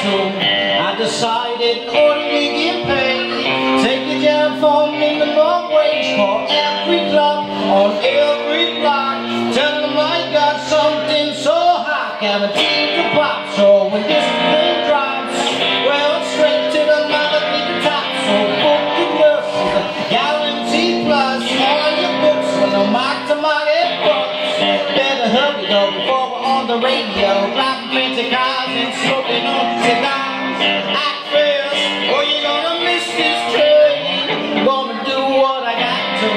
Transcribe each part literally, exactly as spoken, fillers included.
to. I decided in order to get paid, take a job phone in the long range, call every club on every block, tell them I got something so hot, guaranteed to pop. So when this thing drops, well, it's straight to the melody top. So book the nurses, guaranteed plus all your books with no mark to market books. Better hurry though before we're on the radio, clapping fancy cars and smoking on cigars. Act fast or you're gonna miss this train. Gonna do what I got to.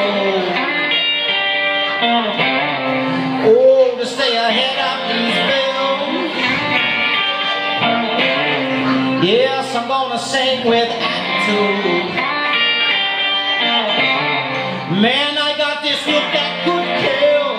Oh, to stay ahead of these bills. Yes, I'm gonna sing with attitude. Man, I got this look that could kill.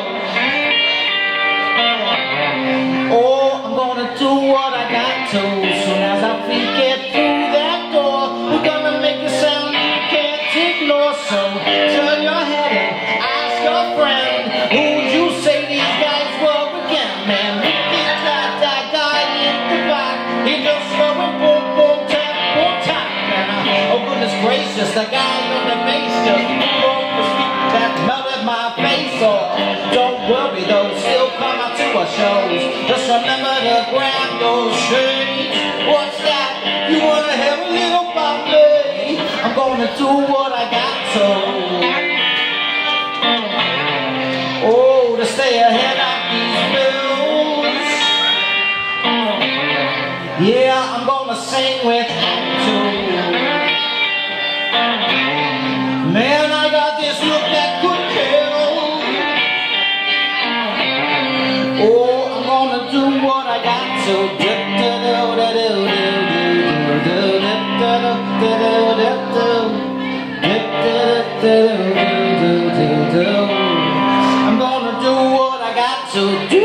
Oh, I'm gonna do what I got to. Soon as our feet get through that door, we're gonna make a sound you can't ignore. So turn your head and ask your friend, who'd you say these guys were again? Man, we get that, that guy in the back, he just going boom, boom, tap, boom, tap. And uh, oh goodness gracious, the guy on the bass just broke the speak that melted my face off. Don't worry though, still come out to our shows. Just remember to grab those shades. What's that? You wanna have a little bubbly? I'm gonna do what I got to. Oh, to stay ahead of these bills. Yeah, I'm gonna sing with attitude. Man, I got this look that could kill. Oh, I'm gonna do what I got to. I'm gonna do what I got to.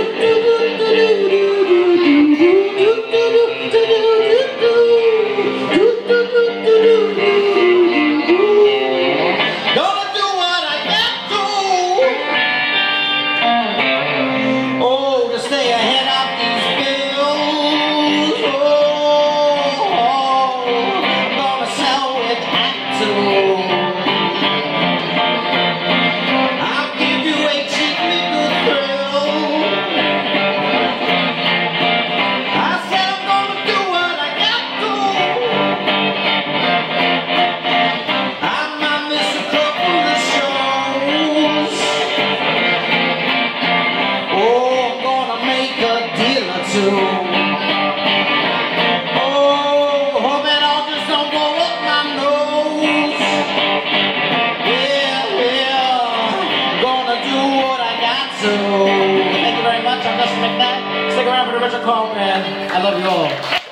Oh, hoping all just don't go up my nose. Yeah, yeah, gonna do what I got to. Thank you very much. I'm just McNatt. Stick around for the Richard Call, man. I love you all.